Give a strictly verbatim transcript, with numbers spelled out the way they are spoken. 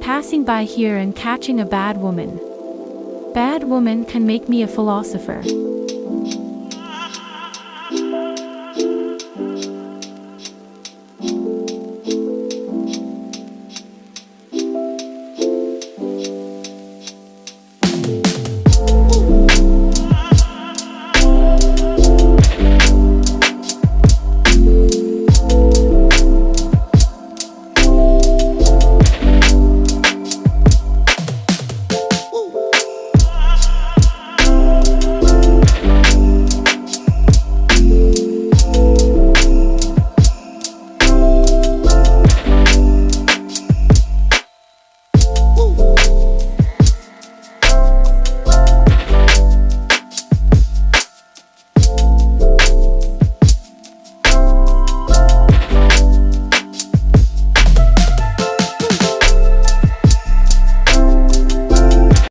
passing by here and catching a bad woman. Bad woman can make me a philosopher.